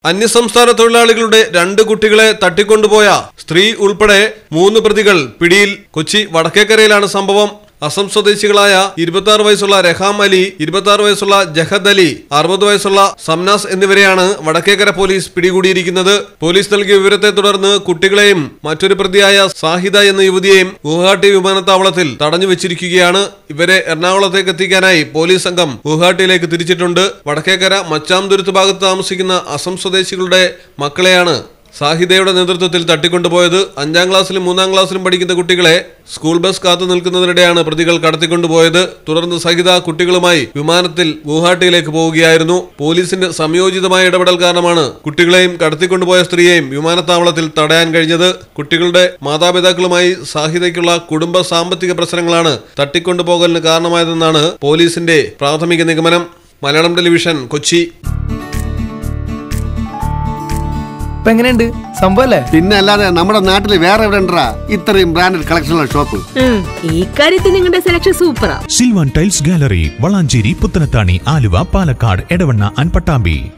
അന്യസംസ്ഥാന തൊഴിലാളികളുടെ 2 കുട്ടികളെ തട്ടിക്കൊണ്ടുപോയ സ്ത്രീ ഉൾപ്പെടെ 3 പ്രതികൾ പിടിയിൽ. കൊച്ചി വടക്കേക്കരയിലാണ് സംഭവം. അസം സ്വദേശികളായ 26 വയസ്സുള്ള രഹാം അലി, 26 വയസ്സുള്ള ജഹദ് അലി, 60 വയസ്സുള്ള സംനാസ് എന്നിവരെയാണ് വടക്കേക്കര പോലീസ് പിടികൂടിയിരിക്കുന്നത്. പോലീസ് നൽകിയ വിവരത്തെ തുടർന്ന് കുട്ടികളെയും മറ്റൊരു പ്രതിയായ സാഹിദ എന്ന യുവതിയെയും ഗുവാഹട്ടി വിമാനത്താവളത്തിൽ തടഞ്ഞു വെച്ചിരിക്കുകയാണ്. ഇവരെ എറണാകുളത്തേക്ക് എത്തിക്കാനായി പോലീസ് സംഘം ഗുവാഹട്ടിയിലേക്ക് തിരിച്ചിട്ടുണ്ട്. വടക്കേക്കര മച്ചാംതുരുത്ത് ഭാഗത്ത് താമസിക്കുന്ന അസം സ്വദേശികളുടെ മക്കളെയാണ് സാഹിദയുടെ നേതൃത്വത്തിൽ തട്ടിക്കൊണ്ടുപോയത്. 5ാം ക്ലാസ്സിലും 3ാം ക്ലാസ്സിലും പഠിക്കുന്ന കുട്ടികളെ സ്കൂൾ ബസ് കാത്തു നിൽക്കുന്നതിനിടെയാണ് പ്രതികൾ കടത്തിക്കൊണ്ടുപോയത്. തുടർന്ന് സാഹിദ കുട്ടികളുമായി വിമാനത്തിൽ ഗുവാഹട്ടിയിലേക്ക് പോവുകയായിരുന്നു. പോലീസിന്റെ സംയോജിതമായ ഇടപെടൽ കാരണമാണ് കുട്ടികളെയും കടത്തിക്കൊണ്ടുപോയ സ്ത്രീയെയും വിമാനത്താവളത്തിൽ തടയാൻ കഴിഞ്ഞത്. കുട്ടികളുടെ മാതാപിതാക്കളുമായി സാഹിദയ്ക്കുള്ള കുടുംബ സാമ്പത്തിക പ്രശ്നങ്ങളാണ് തട്ടിക്കൊണ്ടുപോകലിന് കാരണമായതെന്നാണ് പോലീസിന്റെ പ്രാഥമിക നിഗമനം. മലയാളം ടെലിവിഷൻ, കൊച്ചി. എങ്ങനെയുണ്ട് സംഭവല്ലേ? പിന്നെ അല്ലാതെ നമ്മുടെ നാട്ടിൽ വേറെ എവിടെ ഉണ്ടാ ഇത്രയും ബ്രാൻഡഡ് കളക്ഷനുള്ള ഷോപ്പ്? ഈ കാര്യത്തിൽ നിങ്ങളുടെ സെലക്ഷൻ സൂപ്പറാ. Sylvan tiles gallery, Valanchery, Puthanathani, Aluva, Palakkad, Edavanna and Pattambi.